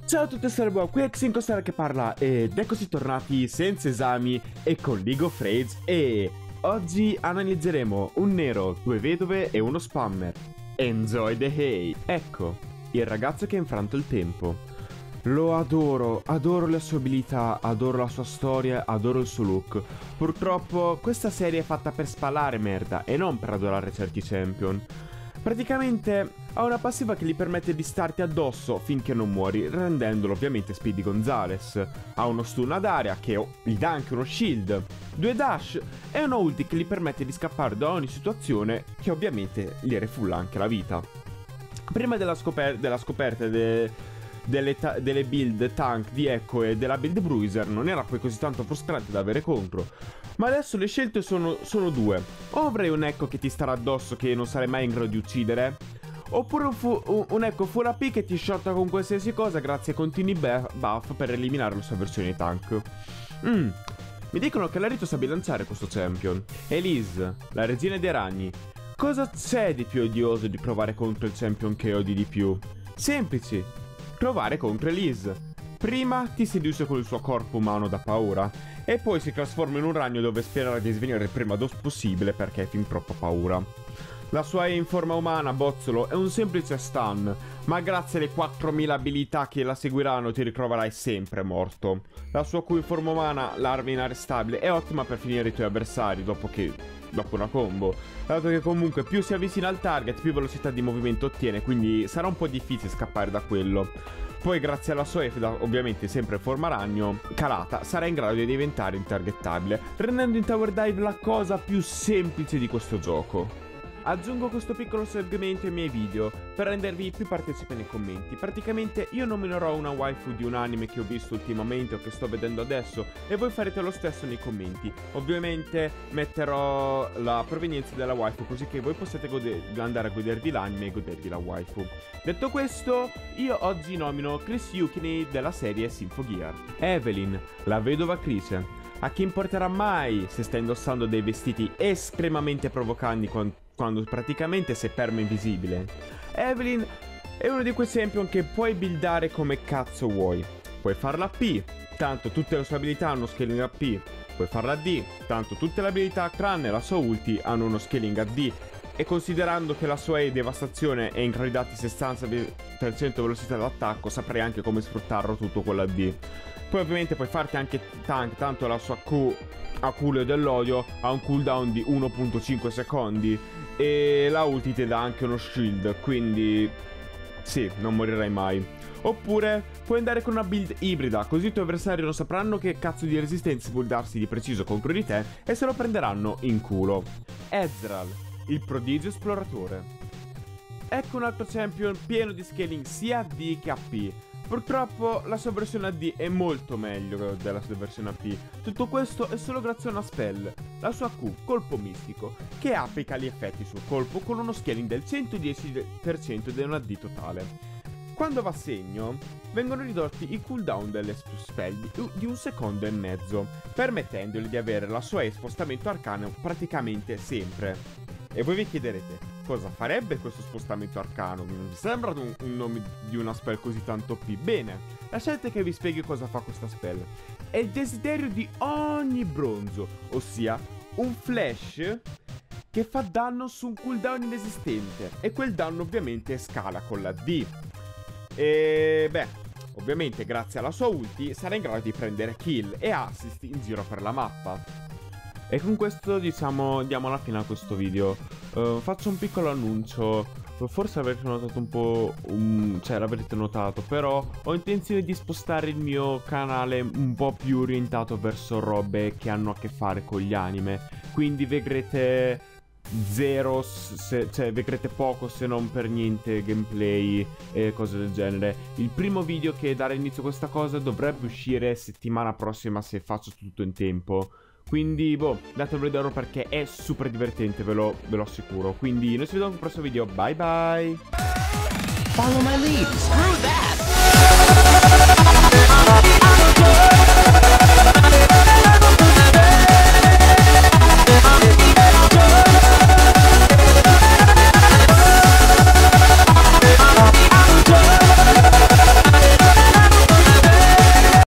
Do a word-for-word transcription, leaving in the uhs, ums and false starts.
Ciao a tutti, saremo qui Xinco che parla ed eccoci tornati senza esami e con League of Legends e oggi analizzeremo un nero, due vedove e uno spammer. Enjoy the hay. Ecco, il ragazzo che ha infranto il tempo. Lo adoro, adoro le sue abilità, adoro la sua storia, adoro il suo look. Purtroppo questa serie è fatta per spalare merda e non per adorare certi champion. Praticamente ha una passiva che gli permette di starti addosso finché non muori, rendendolo ovviamente Speedy Gonzales. Ha uno stun ad area che gli dà anche uno shield, due dash e una ulti che gli permette di scappare da ogni situazione, che ovviamente gli refulla anche la vita. Prima della, scoper della scoperta de Delle, delle build tank di Echo e della build Bruiser non era poi così tanto frustrante da avere contro. Ma adesso le scelte sono, sono due. O avrai un Echo che ti starà addosso che non sarai mai in grado di uccidere, oppure un, un, un Echo full A P che ti shotta con qualsiasi cosa grazie ai continui buff per eliminare la sua versione tank. Mm. Mi dicono che Larito sa bilanciare questo champion. Elise, la regina dei ragni. Cosa c'è di più odioso di provare contro il champion che odi di più? Semplici. Provare contro Elise. Prima ti seduce con il suo corpo umano da paura e poi si trasforma in un ragno dove sperare di svenire il prima dos possibile perché hai fin troppa paura. La sua in forma umana, Bozzolo, è un semplice stun, ma grazie alle quattromila abilità che la seguiranno ti ritroverai sempre morto. La sua Q in forma umana, l'arma inarrestabile, è ottima per finire i tuoi avversari dopo che... dopo una combo, dato che comunque più si avvicina al target più velocità di movimento ottiene, quindi sarà un po' difficile scappare da quello. Poi grazie alla sua F, ovviamente sempre in forma ragno, calata, sarà in grado di diventare intargettabile, rendendo in Tower Dive la cosa più semplice di questo gioco. Aggiungo questo piccolo segmento ai miei video per rendervi più partecipi nei commenti. Praticamente io nominerò una waifu di un anime che ho visto ultimamente o che sto vedendo adesso e voi farete lo stesso nei commenti. Ovviamente metterò la provenienza della waifu così che voi possiate andare a godervi l'anime e godervi la waifu. Detto questo, io oggi nomino Chris Yukini della serie Symphogear. Evelyn, la vedova Chrise. A chi importerà mai se sta indossando dei vestiti estremamente provocanti quando quando praticamente sei perma invisibile? Evelyn è uno di quei champion che puoi buildare come cazzo vuoi. Puoi farla A P, tanto tutte le sue abilità hanno scaling A P. Puoi farla A D, tanto tutte le abilità tranne la sua ulti hanno uno scaling A D. E considerando che la sua E devastazione è in gradati sessanta per cento velocità d'attacco, saprai anche come sfruttarlo tutto con l'A D. Poi ovviamente puoi farti anche tank, tanto la sua Q, Aculeo dell'odio, ha un cooldown di uno virgola cinque secondi e la ulti ti dà anche uno shield, quindi sì, non morirai mai. Oppure puoi andare con una build ibrida, così i tuoi avversari non sapranno che cazzo di resistenza buildarsi di preciso contro di te e se lo prenderanno in culo. Ezreal, il prodigio esploratore. Ecco un altro champion pieno di scaling sia A D che A P. Purtroppo la sua versione A D è molto meglio della sua versione A P. Tutto questo è solo grazie a una spell, la sua Q, colpo mistico, che applica gli effetti sul colpo con uno scaling del centodieci per cento di un A D totale. Quando va a segno, vengono ridotti i cooldown delle spell di un secondo e mezzo, permettendogli di avere la sua E spostamento arcano praticamente sempre. E voi vi chiederete, cosa farebbe questo spostamento arcano? Non vi sembra un, un nome di una spell così tanto O P? Bene, lasciate che vi spieghi cosa fa questa spell. È il desiderio di ogni bronzo, ossia un flash che fa danno su un cooldown inesistente. E quel danno ovviamente scala con la D. E beh, ovviamente grazie alla sua ulti sarà in grado di prendere kill e assist in giro per la mappa. E con questo diciamo diamo la fine a questo video. uh, Faccio un piccolo annuncio. Forse avrete notato un po' um, cioè l'avrete notato, però ho intenzione di spostare il mio canale un po' più orientato verso robe che hanno a che fare con gli anime. Quindi vedrete zero, se, cioè vedrete poco se non per niente gameplay e cose del genere. Il primo video che darà inizio a questa cosa dovrebbe uscire settimana prossima se faccio tutto in tempo. Quindi, boh, datelo vedere perché è super divertente, ve lo, ve lo assicuro. Quindi, noi ci vediamo nel prossimo video. Bye bye! Follow my lead. Screw that!